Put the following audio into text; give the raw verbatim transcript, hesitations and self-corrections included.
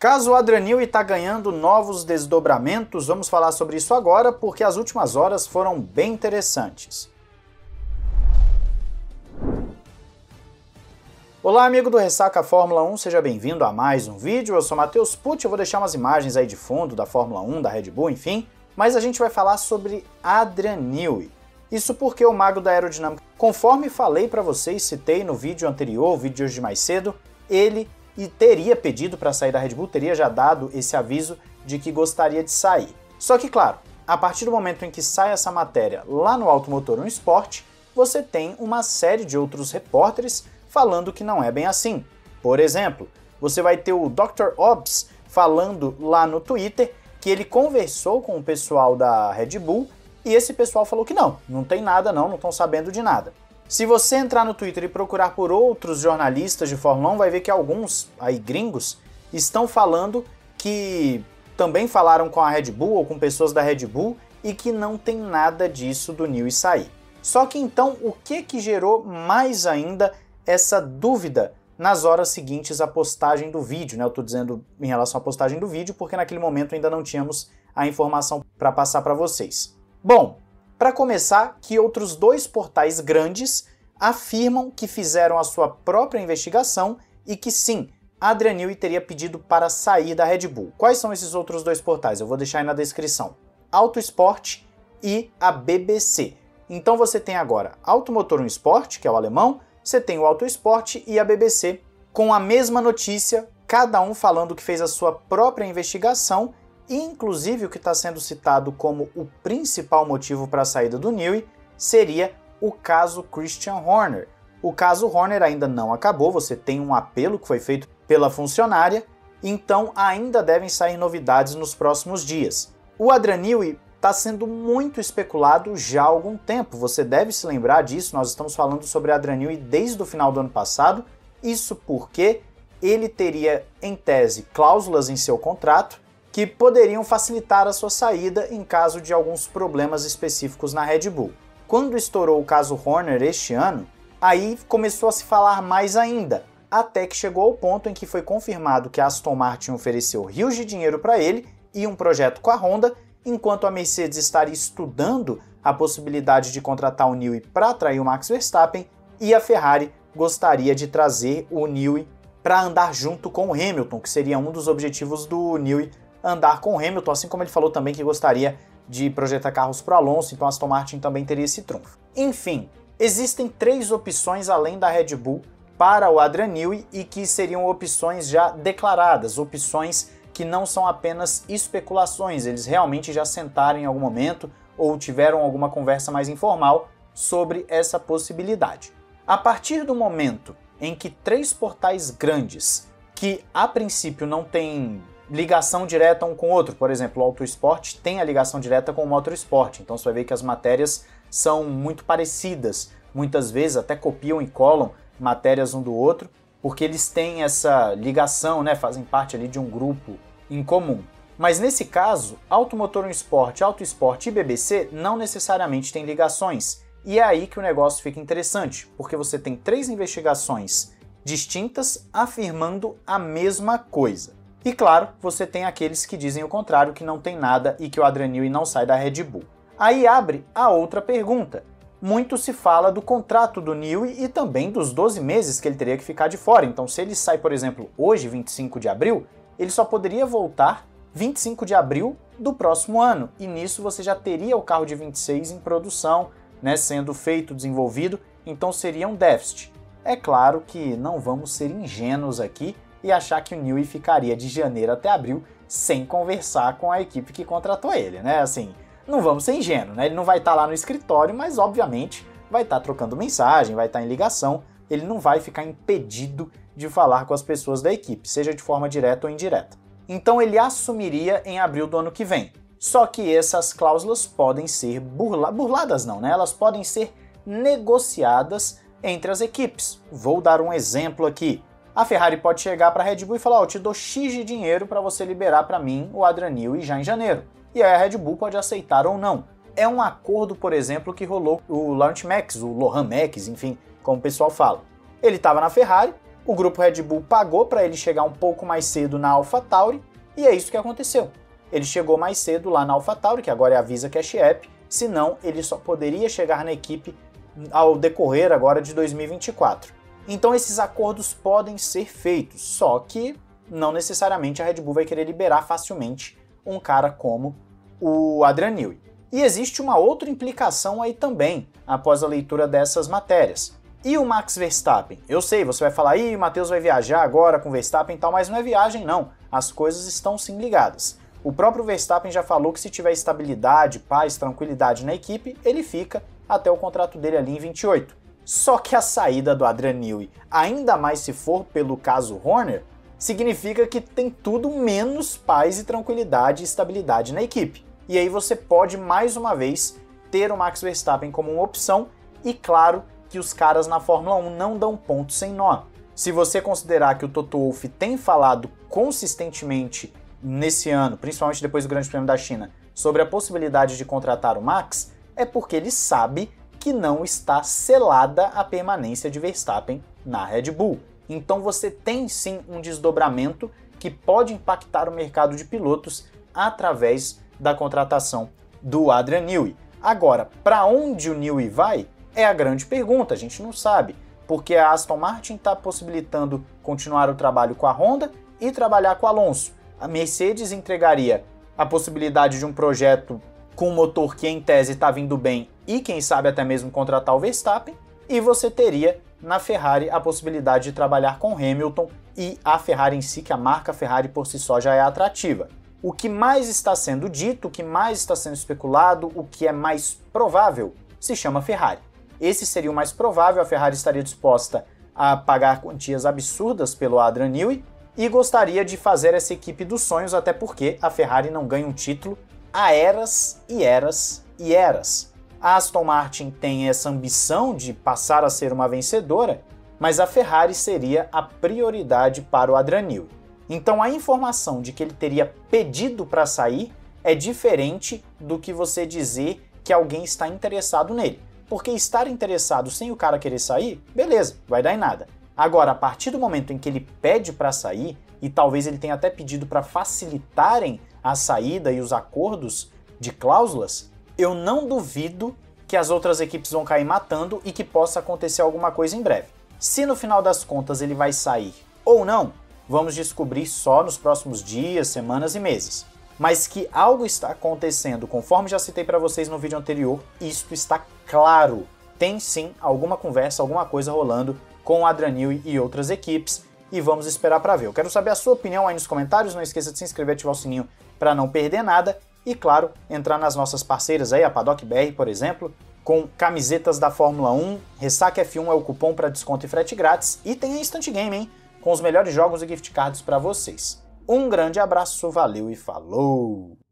Caso Adrian Newey está ganhando novos desdobramentos, vamos falar sobre isso agora, porque as últimas horas foram bem interessantes. Olá, amigo do Ressaca Fórmula um, seja bem-vindo a mais um vídeo. Eu sou Matheus Pucci, eu vou deixar umas imagens aí de fundo da Fórmula um, da Red Bull, enfim, mas a gente vai falar sobre Adrian Newey. Isso porque o mago da aerodinâmica, conforme falei para vocês, citei no vídeo anterior, o vídeo de hoje mais cedo, ele e teria pedido para sair da Red Bull, teria já dado esse aviso de que gostaria de sair. Só que, claro, a partir do momento em que sai essa matéria lá no Automotor um Sport, você tem uma série de outros repórteres falando que não é bem assim. Por exemplo, você vai ter o doutor Hobbs falando lá no Twitter que ele conversou com o pessoal da Red Bull e esse pessoal falou que não, não tem nada não, não estão sabendo de nada. Se você entrar no Twitter e procurar por outros jornalistas de Fórmula um, vai ver que alguns aí gringos estão falando que também falaram com a Red Bull ou com pessoas da Red Bull e que não tem nada disso do Newey sair. Só que então, o que que gerou mais ainda essa dúvida nas horas seguintes à postagem do vídeo, né? Eu estou dizendo em relação à postagem do vídeo porque naquele momento ainda não tínhamos a informação para passar para vocês. Bom, para começar, que outros dois portais grandes afirmam que fizeram a sua própria investigação e que sim, Adrian Newey teria pedido para sair da Red Bull. Quais são esses outros dois portais? Eu vou deixar aí na descrição. Autosport e a B B C. Então você tem agora Automotor um Sport, que é o alemão, você tem o Autosport e a B B C, com a mesma notícia, cada um falando que fez a sua própria investigação. E, inclusive, o que está sendo citado como o principal motivo para a saída do Newey seria o caso Christian Horner. O caso Horner ainda não acabou, você tem um apelo que foi feito pela funcionária, então ainda devem sair novidades nos próximos dias. O Adrian Newey está sendo muito especulado já há algum tempo, você deve se lembrar disso, nós estamos falando sobre Adrian Newey desde o final do ano passado, isso porque ele teria, em tese, cláusulas em seu contrato que poderiam facilitar a sua saída em caso de alguns problemas específicos na Red Bull. Quando estourou o caso Horner este ano, aí começou a se falar mais ainda, até que chegou ao ponto em que foi confirmado que a Aston Martin ofereceu rios de dinheiro para ele e um projeto com a Honda, enquanto a Mercedes estaria estudando a possibilidade de contratar o Newey para atrair o Max Verstappen e a Ferrari gostaria de trazer o Newey para andar junto com o Hamilton, que seria um dos objetivos do Newey, andar com o Hamilton, assim como ele falou também que gostaria de projetar carros para o Alonso, então a Aston Martin também teria esse trunfo. Enfim, existem três opções além da Red Bull para o Adrian Newey e que seriam opções já declaradas, opções que não são apenas especulações, eles realmente já sentaram em algum momento ou tiveram alguma conversa mais informal sobre essa possibilidade. A partir do momento em que três portais grandes, que a princípio não têm ligação direta um com o outro, por exemplo, o Autosport tem a ligação direta com o Motorsport, então você vai ver que as matérias são muito parecidas, muitas vezes até copiam e colam matérias um do outro, porque eles têm essa ligação, né, fazem parte ali de um grupo em comum. Mas nesse caso, Automotor um Sport, Autosport e B B C não necessariamente têm ligações, e é aí que o negócio fica interessante, porque você tem três investigações distintas afirmando a mesma coisa. E claro, você tem aqueles que dizem o contrário, que não tem nada e que o Adrian Newey não sai da Red Bull. Aí abre a outra pergunta. Muito se fala do contrato do Newey e também dos doze meses que ele teria que ficar de fora. Então se ele sai, por exemplo, hoje, vinte e cinco de abril, ele só poderia voltar vinte e cinco de abril do próximo ano. E nisso você já teria o carro de vinte e seis em produção, né, sendo feito, desenvolvido, então seria um déficit. É claro que não vamos ser ingênuos aqui e achar que o Newey ficaria de janeiro até abril sem conversar com a equipe que contratou ele, né? Assim, não vamos ser ingênuos, né? Ele não vai estar lá no escritório, mas obviamente vai estar trocando mensagem, vai estar em ligação, ele não vai ficar impedido de falar com as pessoas da equipe, seja de forma direta ou indireta. Então ele assumiria em abril do ano que vem. Só que essas cláusulas podem ser burla... burladas, não, né? Elas podem ser negociadas entre as equipes. Vou dar um exemplo aqui. A Ferrari pode chegar para a Red Bull e falar, ó, eu te dou X de dinheiro para você liberar para mim o Adrian Newey já em janeiro. E aí a Red Bull pode aceitar ou não. É um acordo, por exemplo, que rolou o Lawrence Max, o Lohan Max, enfim, como o pessoal fala. Ele estava na Ferrari, O grupo Red Bull pagou para ele chegar um pouco mais cedo na AlphaTauri, e é isso que aconteceu. Ele chegou mais cedo lá na AlphaTauri, que agora é a Visa Cash App, senão ele só poderia chegar na equipe ao decorrer agora de dois mil e vinte e quatro. Então esses acordos podem ser feitos, só que não necessariamente a Red Bull vai querer liberar facilmente um cara como o Adrian Newey. E existe uma outra implicação aí também, após a leitura dessas matérias. E o Max Verstappen? Eu sei, você vai falar, ih, o Matheus vai viajar agora com o Verstappen e tal, mas não é viagem não, as coisas estão sim ligadas. O próprio Verstappen já falou que se tiver estabilidade, paz, tranquilidade na equipe, ele fica até o contrato dele ali em vinte e oito. Só que a saída do Adrian Newey, ainda mais se for pelo caso Horner, significa que tem tudo menos paz e tranquilidade e estabilidade na equipe. E aí você pode, mais uma vez, ter o Max Verstappen como uma opção, e claro que os caras na Fórmula um não dão ponto sem nó. Se você considerar que o Toto Wolff tem falado consistentemente nesse ano, principalmente depois do Grande Prêmio da China, sobre a possibilidade de contratar o Max, é porque ele sabe que não está selada a permanência de Verstappen na Red Bull. Então você tem sim um desdobramento que pode impactar o mercado de pilotos através da contratação do Adrian Newey. Agora, para onde o Newey vai é a grande pergunta, a gente não sabe, porque a Aston Martin está possibilitando continuar o trabalho com a Honda e trabalhar com o Alonso. A Mercedes entregaria a possibilidade de um projeto com um motor que em tese está vindo bem e quem sabe até mesmo contratar o Verstappen, e você teria na Ferrari a possibilidade de trabalhar com Hamilton, e a Ferrari em si, que a marca Ferrari por si só já é atrativa. O que mais está sendo dito, o que mais está sendo especulado, o que é mais provável, se chama Ferrari. Esse seria o mais provável, a Ferrari estaria disposta a pagar quantias absurdas pelo Adrian Newey e gostaria de fazer essa equipe dos sonhos, até porque a Ferrari não ganha um título há eras e eras e eras. A Aston Martin tem essa ambição de passar a ser uma vencedora, mas a Ferrari seria a prioridade para o Adrian Newey. Então a informação de que ele teria pedido para sair é diferente do que você dizer que alguém está interessado nele. Porque estar interessado sem o cara querer sair, beleza, vai dar em nada. Agora, a partir do momento em que ele pede para sair, e talvez ele tenha até pedido para facilitarem a saída e os acordos de cláusulas, eu não duvido que as outras equipes vão cair matando e que possa acontecer alguma coisa em breve. Se no final das contas ele vai sair ou não, vamos descobrir só nos próximos dias, semanas e meses. Mas que algo está acontecendo, conforme já citei para vocês no vídeo anterior, isto está claro. Tem sim alguma conversa, alguma coisa rolando com o Adrian Newey e outras equipes, e vamos esperar para ver. Eu quero saber a sua opinião aí nos comentários, não esqueça de se inscrever e ativar o sininho para não perder nada, e claro, entrar nas nossas parceiras aí, a Paddock B R, por exemplo, com camisetas da Fórmula um, Ressaca F um é o cupom para desconto e frete grátis, e tem a Instant Game, hein, com os melhores jogos e gift cards para vocês. Um grande abraço, valeu e falou!